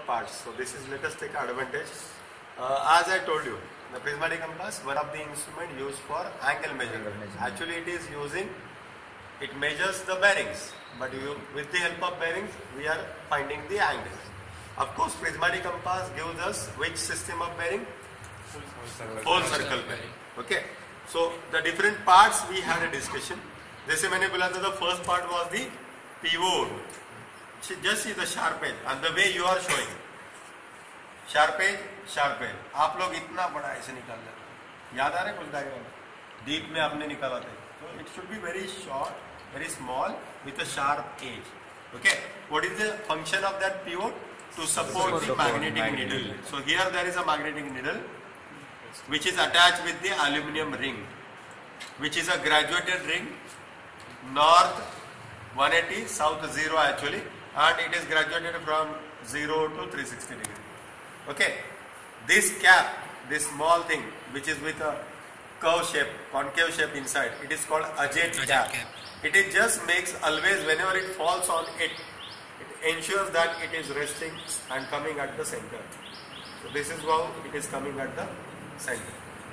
parts. So this is, let us take advantage. As I told you, the prismatic compass, one of the instrument used for angle measurement. Actually it is using, it measures the bearings, but with the help of bearings we are finding the angles. Of course prismatic compass gives us which system of bearing? Whole circle bearing. Okay. So the different parts we had a discussion. जैसे मैंने बोला था, the first part was the pivot. Just see the sharp edge and the way you are showing. Sharp edge, sharp edge. आप लोग इतना बड़ा ऐसे निकाल लेते हैं, याद आ रहा है कुछ डायग्राम? डीप में आपने निकाला था. So it should be very short, very small with a sharp edge. Okay. What is the function of that pivot? To support the magnetic needle. So here there is a magnetic needle which is attached with the aluminum ring, which is a graduated ring, north 180, south 0 actually, and it is graduated from 0 to 360 degree. Okay, this cap, this small thing which is with a curve shape, concave shape inside, it is called agate cap. It is just makes always, whenever it falls on it, it ensures that it is resting and coming at the center. So this is how it is coming at the center.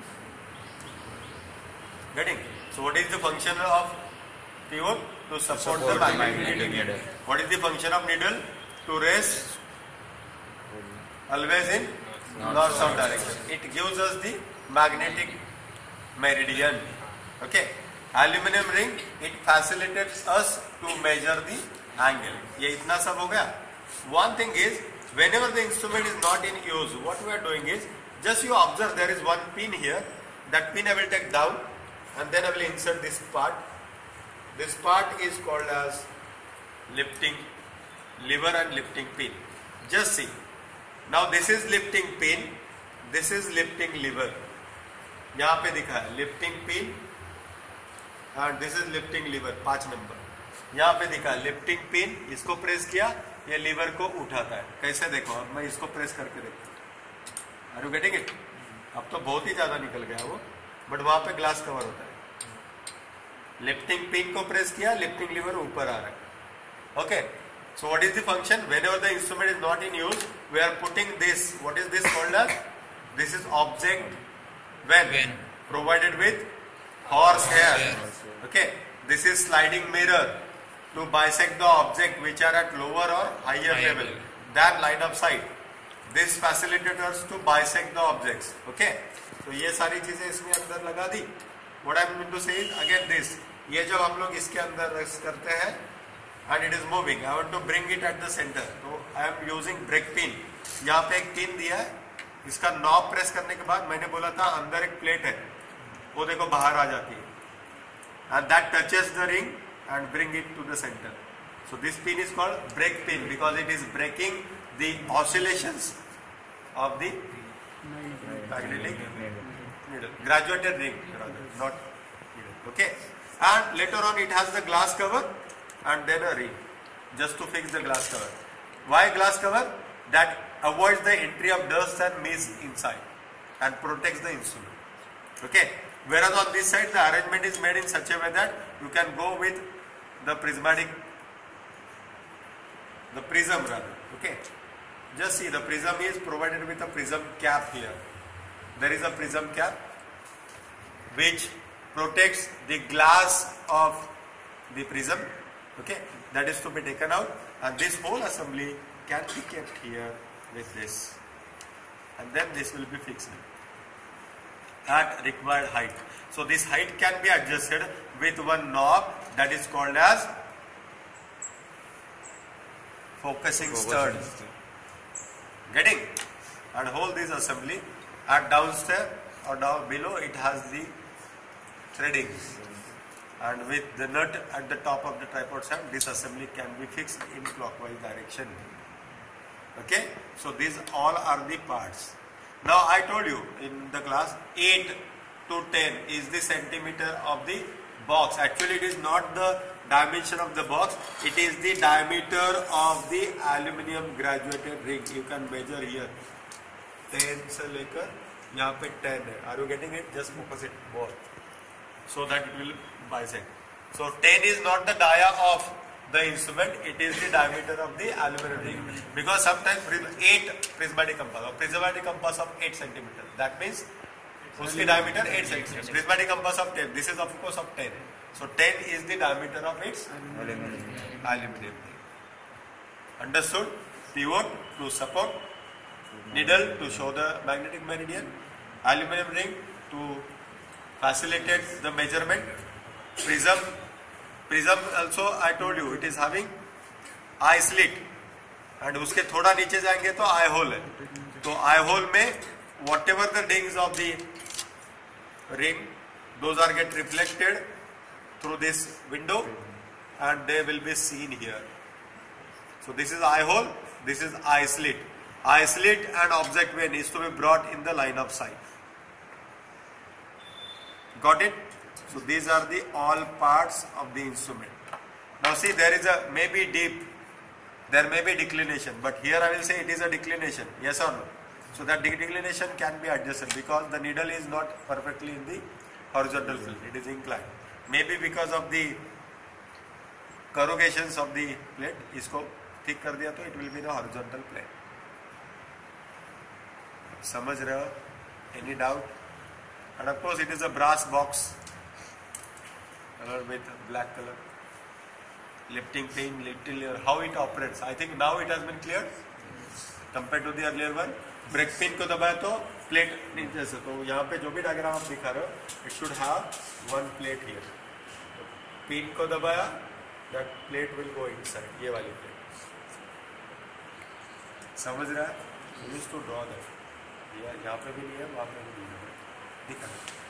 Getting? So what is the function of pivot? To support the magnetic needle. What is the function of needle? To rest always in north-south direction. It gives us the magnetic meridian. Okay. Aluminum ring, it facilitates us to measure the angle. ये इतना सब हो गया. One thing is, whenever the instrument is not in use, what we are doing is, just you observe there is one pin here. That pin I will take down and then I will insert this part. This part is called as lifting lever and lifting pin. Just see. Now this is lifting pin. This is lifting lever. यहाँ पे दिखा है lifting pin and this is lifting lever 5 number. यहाँ पे दिखा है lifting pin. इसको press किया, ये लीवर को उठाता है. कैसे देखो, अब मैं इसको प्रेस करके देखता हूँ. Are you getting it? अब तो बहुत ही ज्यादा निकल गया वो, बट वहां पे ग्लास कवर होता है. लिफ्टिंग पिन को प्रेस किया, लिफ्टिंग लीवर ऊपर आ रहा है. Okay. So what is the function? Whenever the instrument is not in use, we are putting this. What is this called as? This is object when provided with horse hair. Okay. This is sliding mirror to bisect the object which are at lower और higher level than line of sight. This facilitators to bisect the objects. Okay. तो ये सारी चीजें इसमें अंदर लगा दी. What I mean to say is again this. ये जब हम लोग इसके अंदर रख करते हैं and it is moving, I want to bring it at the center. तो I am using brake pin. यहाँ पे एक पिन दिया है. इसका नॉब प्रेस करने के बाद मैंने बोला था अंदर एक प्लेट है, वो देखो बाहर आ जाती है. And that touches the ring and bring it to the center. So this pin is called brake pin because it is breaking the oscillations of the magnetic needle, graduated ring rather, not needle. Okay. And later on it has the glass cover and then a ring just to fix the glass cover. Why glass cover? That avoids the entry of dust and mist inside and protects the instrument. Okay. Whereas on this side the arrangement is made in such a way that you can go with the prismatic, the prism rather. Okay. Just see, the prism is provided with a prism cap here. There is a prism cap which protects the glass of the prism. Okay, that is to be taken out, and this whole assembly can be kept here with this, and then this will be fixed at required height. So this height can be adjusted with one knob that is called as focusing stud. Getting? And hold this assembly at downstairs or down below, it has the threadings, and with the nut at the top of the tripod shaft, this assembly can be fixed in clockwise direction. Okay, so these all are the parts. Now I told you in the class 8 to 10 is the centimeter of the box. Actually it is not the dimension of the box, it is the diameter of the aluminum graduated ring. You can measure here 10 से लेकर यहाँ पे 10 है. Are you getting it? Just focus it more so that it will bisect. So 10 is not the dia of the instrument, it is the diameter of the aluminum ring. Because sometimes 8 prismatic compass or prismatic compass of 8 centimeter. That means उसकी diameter 8 centimeter. Prismatic compass of 10. This is of course of 10. So 10 is the diameter of its aluminum ring. Understood? Pivot to support, needle to show the magnetic meridian, aluminum ring to facilitate the measurement, prism also I told you it is having eye slit and उसके थोड़ा नीचे जाएंगे तो eye hole है. तो eye hole में whatever the rings of the ring, those are get reflected through this window and they will be seen here. So this is eye hole, this is eye slit. Eye slit and object way needs to be brought in the line of sight. Got it? So these are the all parts of the instrument. Now see, there is a maybe deep, there may be declination, but here I will say it is a declination, yes or no? So that declination can be adjusted because the needle is not perfectly in the horizontal plane, it is inclined. Maybe because of the corrugations of the plate, इसको ठीक कर दिया तो it will be in a horizontal plane. समझ रहे हो? Any doubt? And of course it is a brass box with black color. Lifting pin, little, how it operates. I think now it has been clear compared to the earlier one. Brake pin को दबाया तो plate नीचे से, तो यहाँ पे जो भी डायग्राम आप दिखा रहे हो, it should have one plate here. Pin को दबाया, that plate will go inside, ये वाली प्लेट. समझ रहा है? Use to draw that. यहाँ पे भी नहीं है, वहाँ पे भी नहीं है. दिखा